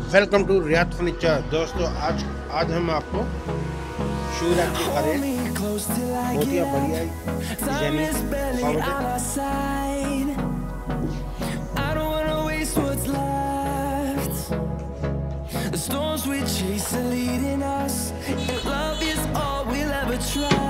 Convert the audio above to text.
Welcome to Riyadh furniture. दोस्तों आज आज हम आपको शू रैक दिखा रहे हैं। बहुत ही बढ़िया designing The storms we chase are leading us, and love is all we'll ever try.